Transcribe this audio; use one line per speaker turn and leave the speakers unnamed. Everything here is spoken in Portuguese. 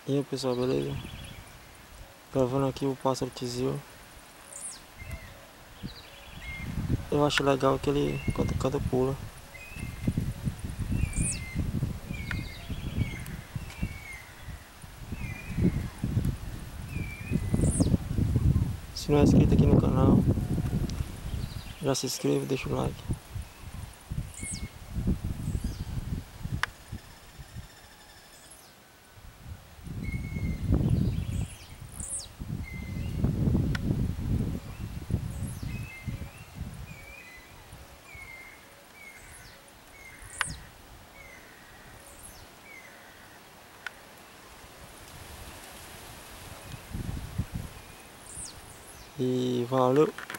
E aí pessoal, beleza? Gravando aqui o pássaro tizil. Eu acho legal que ele canta pula. Se não é inscrito aqui no canal, já se inscreve, deixa o like. E valeu!